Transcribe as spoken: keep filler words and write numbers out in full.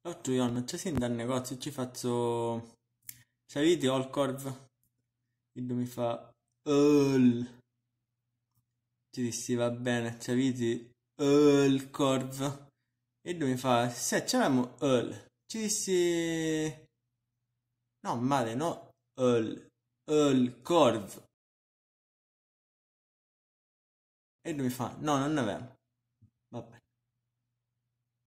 L'altro giorno ci siamo dal negozio e ci faccio... Sapete ölkorv? E lui mi fa... Öl. Ci dissi va bene, sapete ölkorv? E lui mi fa... Se c'avevamo öl. Ci dissi... No, male, no, öl. Ölkorv. E lui mi fa... No, non ne avevamo. Vabbè.